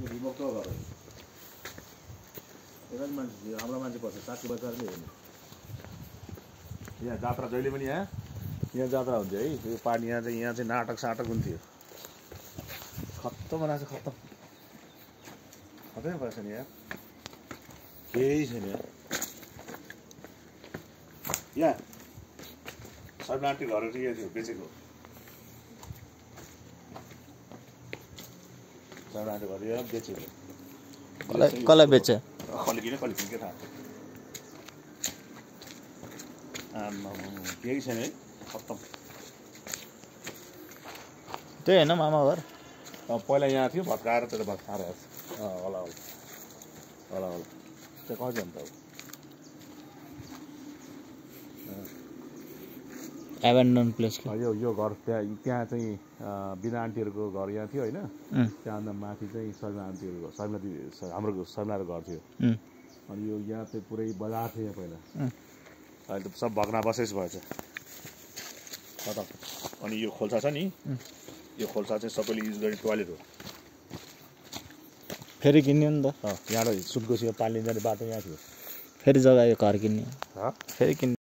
विभक्त घर यता मान्छे हाम्रो मान्छे पर्छ 60 बजारले हेर्नु यहाँ जात्रा जहिले पनि यहाँ जात्रा हुन्छ है यो पानी यहाँ चाहिँ नाटक साटक हुन्थ्यो खत्तम बनाएको छ खत्तमै भएछ नि यार केही छैन यहाँ सर्नाटी घरहरू यहाँ थियो बेचेको सर्नाटी घर यहाँ बेचेको कसलाई बेच्यो कलिकिन के थाहा केही छैन है खत्तम त्यही होइन मामा घर पहिला यहाँ थियो भत्काएर त्यसले भत्काएर होला त्यो कति अन्त एबेन्डन प्लेस यो घर त्यहाँ चाहिँ बिना आन्टीहरूको घर यहाँ थियो होइन त्यहाँभन्दा माथि चाहिँ शर्मा आन्टीहरूको हाम्रो शर्माको घर थियो अनि यो यहाँ चाहिँ पुरै बजार थियो यहाँ पहिला अहिले त सब भग्ना बसेस भएछ अनि यो खोल्सा छ नि यो खोल्सा चाहिँ सबैले युज गर्ने टोयलेट हो फेरि किन्यो नि त यहाँबाट सुटकोसीको पानी लिन जाने बाटो यहाँ थियो फेरि जग्गा यो घर किन्ने फेरि किन्ने